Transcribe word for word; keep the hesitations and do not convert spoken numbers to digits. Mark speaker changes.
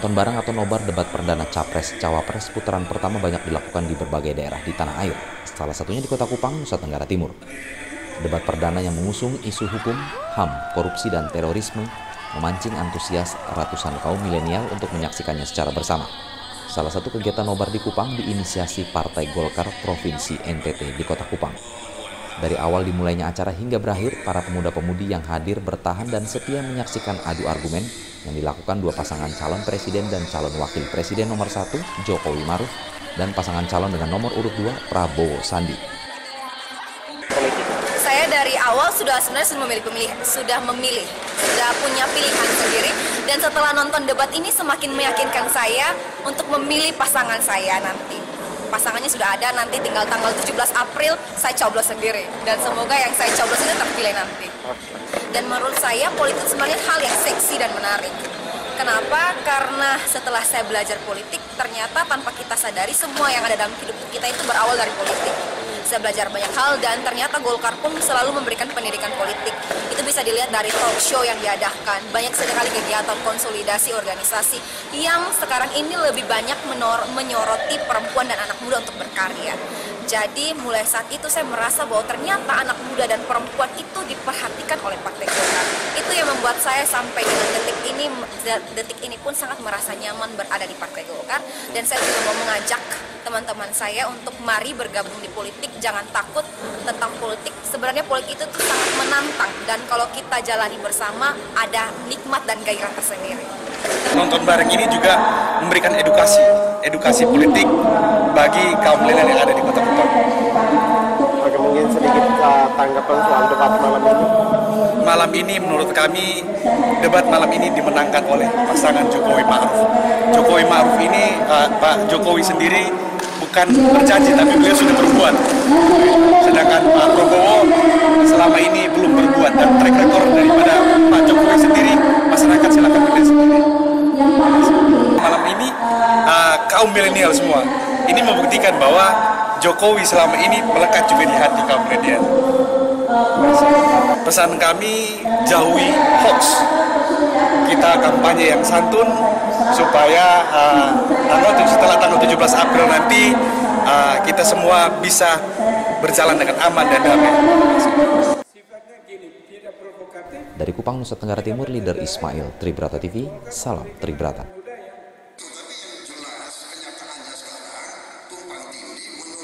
Speaker 1: Nonton bareng atau nobar debat perdana Capres-Cawapres putaran pertama banyak dilakukan di berbagai daerah di tanah air, salah satunya di Kota Kupang, Nusa Tenggara Timur. Debat perdana yang mengusung isu hukum, H A M, korupsi, dan terorisme memancing antusias ratusan kaum milenial untuk menyaksikannya secara bersama. Salah satu kegiatan nobar di Kupang diinisiasi Partai Golkar Provinsi N T T di Kota Kupang. Dari awal dimulainya acara hingga berakhir, para pemuda-pemudi yang hadir bertahan dan setia menyaksikan adu argumen yang dilakukan dua pasangan calon presiden dan calon wakil presiden nomor satu, Jokowi Maruf, dan pasangan calon dengan nomor urut dua, Prabowo Sandi.
Speaker 2: Saya dari awal sudah sebenarnya sudah memilih pemilih, sudah memilih, sudah punya pilihan sendiri, dan setelah nonton debat ini semakin meyakinkan saya untuk memilih pasangan saya nanti. Pasangannya sudah ada, nanti tinggal tanggal tujuh belas April saya coblos sendiri, dan semoga yang saya coblos itu terpilih nanti. Dan menurut saya politik sebenarnya hal yang seksi dan menarik. Kenapa? Karena setelah saya belajar politik, ternyata tanpa kita sadari semua yang ada dalam hidup kita itu berawal dari politik. Saya belajar banyak hal dan ternyata Golkar pun selalu memberikan pendidikan politik. Itu bisa dilihat dari talk show yang diadakan. Banyak sekali kegiatan konsolidasi organisasi yang sekarang ini lebih banyak menor menyoroti perempuan dan anak muda untuk berkarya. Jadi mulai saat itu saya merasa bahwa ternyata anak muda dan perempuan itu diperhatikan oleh Partai Golkar. Itu yang membuat saya sampai dengan detik ini, detik ini pun sangat merasa nyaman berada di Partai Golkar. Dan saya juga mau mengajak teman-teman saya untuk mari bergabung di politik, jangan takut tentang politik. Sebenarnya politik itu tuh sangat menantang dan kalau kita jalani bersama ada nikmat dan gairah tersendiri.
Speaker 3: Nonton bareng ini juga memberikan edukasi, edukasi politik bagi kaum milenial yang ada di Kota Kupang.
Speaker 4: Oke, mungkin sedikit uh, tanggapan soal debat malam ini.
Speaker 3: Malam ini menurut kami debat malam ini dimenangkan oleh pasangan Jokowi Maruf. Jokowi Maruf ini uh, Pak Jokowi sendiri bukan berjanji tapi beliau sudah berbuat. Sedangkan Pak Prabowo selama ini belum berbuat, dan track record daripada Pak Jokowi sendiri masyarakat silakan pilih sendiri. Malam ini uh, kaum milenial semua ini membuktikan bahwa Jokowi selama ini melekat juga di hati kaum milenial. Pesan kami, jauhi hoax. Kita kampanye yang santun supaya uh, tanggal setelah tanggal tujuh belas April nanti uh, kita semua bisa berjalan dengan aman dan damai.
Speaker 1: Dari Kupang, Nusa Tenggara Timur, Leader Ismail, Tribrata T V, salam Tribrata.